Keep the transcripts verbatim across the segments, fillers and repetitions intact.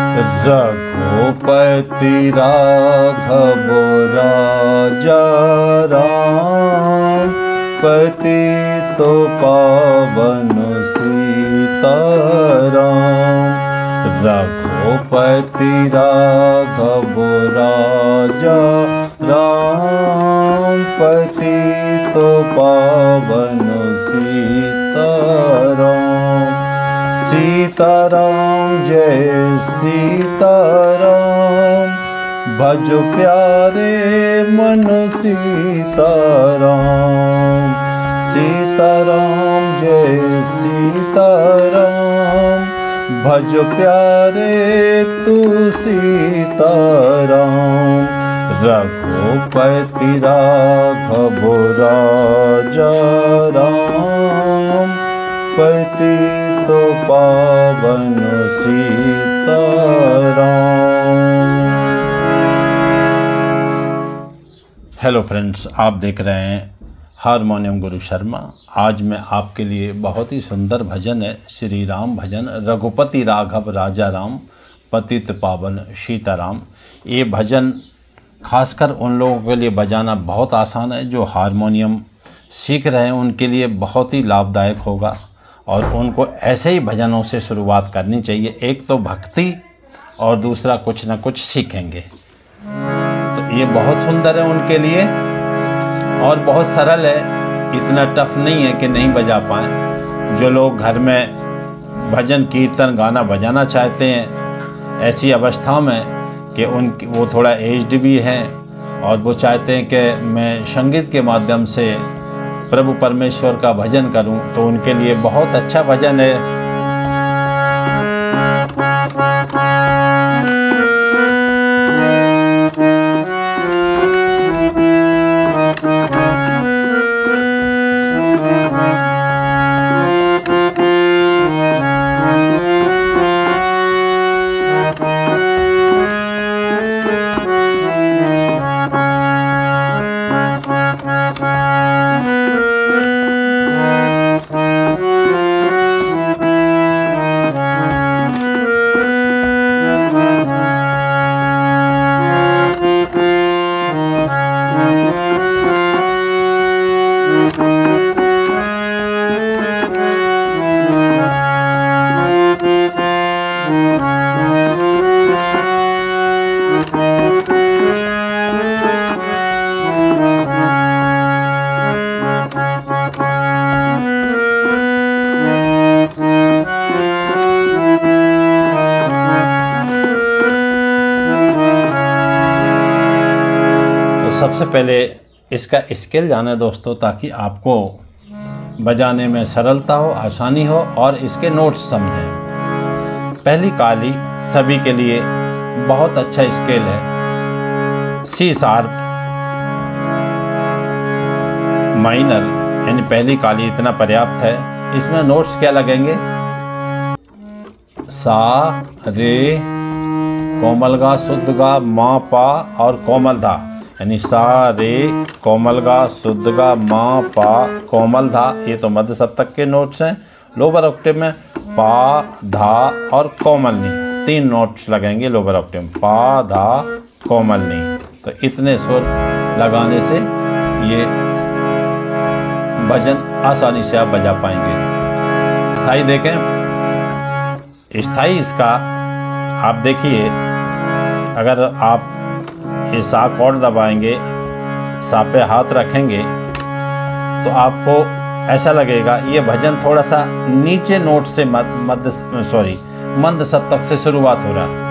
रघुपति राघव राजा राम, पतित पावन सीताराम। रघुपति राघव राजा राम, पतित पावन सीताराम। सीताराम जय सीताराम, भज प्यारे मन सीताराम। सीताराम जय सीताराम, भज प्यारे तू सीताराम। रघुपति राघव राजा राम, पतित पावन सीताराम। हेलो फ्रेंड्स, आप देख रहे हैं हारमोनियम गुरु शर्मा। आज मैं आपके लिए बहुत ही सुंदर भजन है, श्री राम भजन, रघुपति राघव राजा राम, पतित पावन सीताराम। ये भजन खासकर उन लोगों के लिए बजाना बहुत आसान है जो हारमोनियम सीख रहे हैं, उनके लिए बहुत ही लाभदायक होगा और उनको ऐसे ही भजनों से शुरुआत करनी चाहिए। एक तो भक्ति और दूसरा कुछ ना कुछ सीखेंगे, तो ये बहुत सुंदर है उनके लिए और बहुत सरल है, इतना टफ नहीं है कि नहीं बजा पाएँ। जो लोग घर में भजन कीर्तन गाना बजाना चाहते हैं, ऐसी अवस्था में कि उन वो थोड़ा एज्ड भी हैं और वो चाहते हैं कि मैं संगीत के माध्यम से प्रभु परमेश्वर का भजन करूं, तो उनके लिए बहुत अच्छा भजन है। सबसे पहले इसका स्केल जाने दोस्तों, ताकि आपको बजाने में सरलता हो, आसानी हो और इसके नोट्स समझें। पहली काली सभी के लिए बहुत अच्छा स्केल है, सी शार्प माइनर, यानी पहली काली इतना पर्याप्त है। इसमें नोट्स क्या लगेंगे? सा, रे, कोमल गा, शुद्ध गा, मा, पा और कोमल धा, यानी सा, रे, कोमल गा, शुद्ध गा, मा, पा, कोमल धा। ये तो मध्य सप्तक के नोट्स हैं। लोअर ऑक्टेव में पा, धा और कोमल नी, तीन नोट्स लगेंगे लोअर ऑक्टेव में, पा, धा, कोमल नी। तो इतने सुर लगाने से ये भजन आसानी से आप बजा पाएंगे। स्थाई देखें, स्थाई इसका आप देखिए, अगर आप ये सा कॉर्ड दबाएंगे, सा पे हाथ रखेंगे, तो आपको ऐसा लगेगा ये भजन थोड़ा सा नीचे नोट से मध्य सॉरी मंद सप्तक से शुरुआत हो रहा है।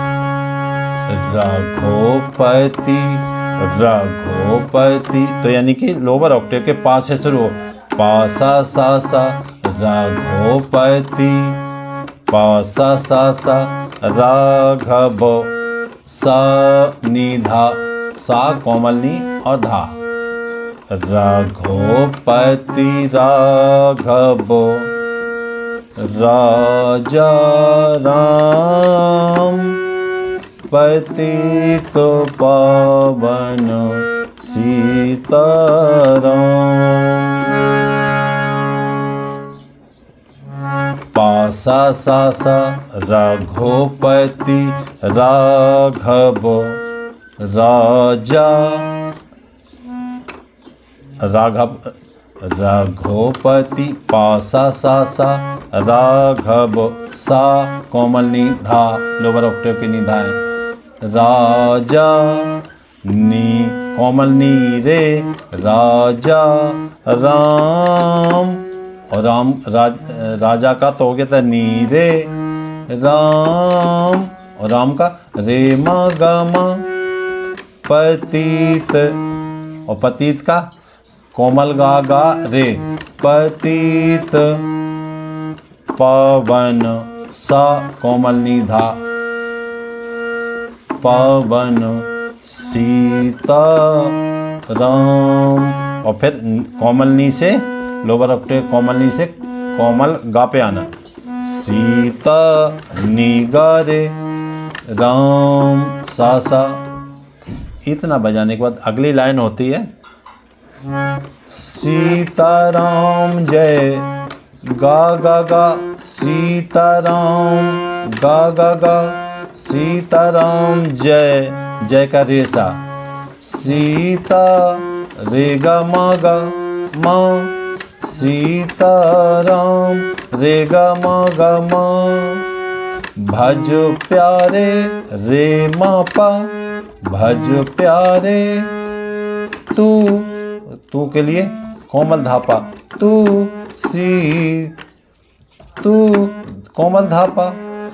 रघुपति रघुपति, तो यानी कि लोअर ऑक्टेव के पा से शुरू हो, पा सा सा सा, रघुपति, पा सा सा सा, राघव, सा नी धा, सा कोमल नी और धा। रघुपति राघव राजा राम, पतित पावन सीताराम। पा सा सा सा रघुपति राघव राजा राघव रघुपति पा सा सा सा राघव सा कोमल नी धा लोअर ऑक्टेव की निधा है राजा नी कोमल नी रे राजा राम और राम राज, राजा का तो हो गया था नी रे राम और राम का रे मा गा मा पतित और पतित का कोमल गा गा रे पतित पवन सा कोमल निधा पवन सीता राम और फिर कोमल नी से लोअर ऑक्टेव कोमल नी से कोमल गा पे आना सीता नी गा रे राम सा सा। इतना बजाने के बाद अगली लाइन होती है सीताराम जय गा गा गा सीताराम गा गा गा सीताराम जय जय का रेसा सीता रे गा मा गा मा सीताराम रे गा मा गा मा भज प्यारे रे मा पा भज प्यारे तू तू के लिए कोमल धापा तू सी तू कोमल धापा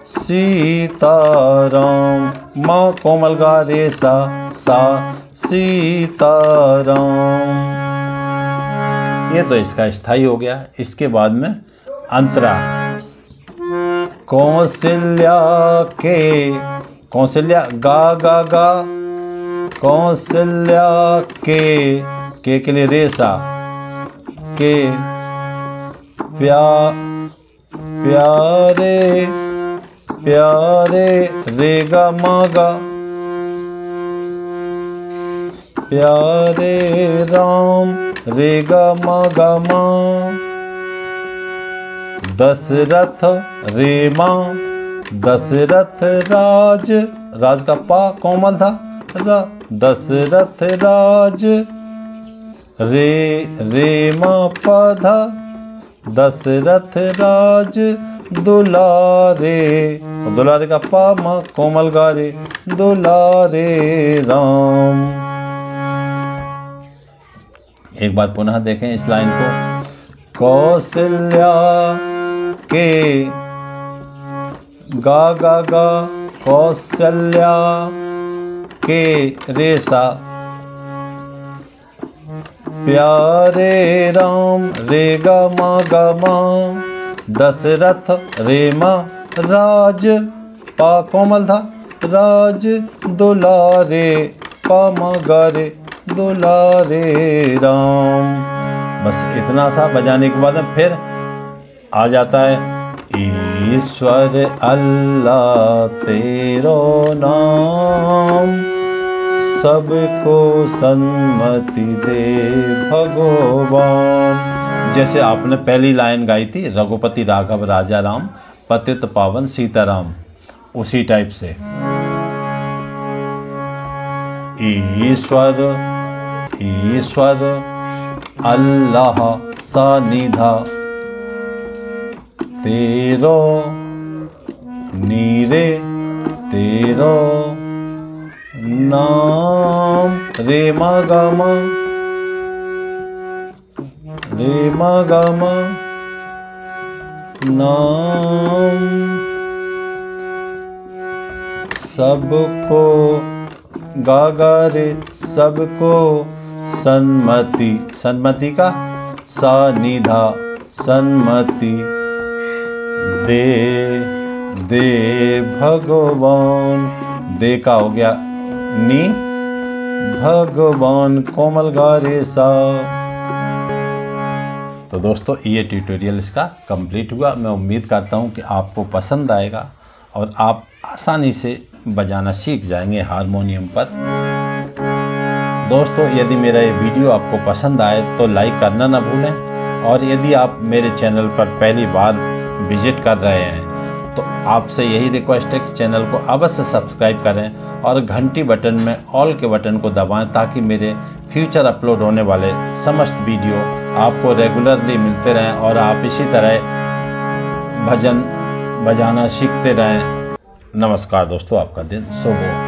सीताराम माँ कोमल गा रे सा सा सीताराम। ये तो इसका स्थाई हो गया। इसके बाद में अंतरा कौशल्या के कौशल्या गा गा गा कौशल्या के के के लिए रेसा के प्या प्यारे प्यारे रेगा मागा प्यारे राम रेगा मागा माँ दशरथ रेमा दशरथ राज राज का पा कोमल था रा दशरथ राज रे रेमा पधा दशरथ राज दुलारे दुलारे का पा मा कोमल गारे दुलारे राम। एक बार पुनः देखें इस लाइन को कौशल्या के गा गा गा कौशल्या के रेसा प्यारे राम रे गा मा गा मा दशरथ रे मा राज पा कोमल था राज दुलारे पा मा गा रे दुलारे राम। बस इतना सा बजाने के बाद फिर आ जाता है ईश्वर अल्लाह तेरो नाम सबको सन्मति दे भगवान। जैसे आपने पहली लाइन गाई थी रघुपति राघव राजा राम पतित पावन सीताराम, उसी टाइप से ईश्वर ईश्वर अल्लाह सानिधा तेरो नीरे तेरो नाम रे मा गा मा रे मा गा मा नाम सबको गा गा रे सबको सन्मति सन्मति का सानिधा सन्मति दे दे भगवान दे का हो गया नी भगवान कोमल गारे सा। तो दोस्तों ये ट्यूटोरियल इसका कंप्लीट हुआ। मैं उम्मीद करता हूँ कि आपको पसंद आएगा और आप आसानी से बजाना सीख जाएंगे हारमोनियम पर। दोस्तों यदि मेरा ये वीडियो आपको पसंद आए तो लाइक करना ना भूलें, और यदि आप मेरे चैनल पर पहली बार विजिट कर रहे हैं तो आपसे यही रिक्वेस्ट है कि चैनल को अवश्य सब्सक्राइब करें और घंटी बटन में ऑल के बटन को दबाएं ताकि मेरे फ्यूचर अपलोड होने वाले समस्त वीडियो आपको रेगुलरली मिलते रहें और आप इसी तरह भजन बजाना सीखते रहें। नमस्कार दोस्तों, आपका दिन शुभ हो।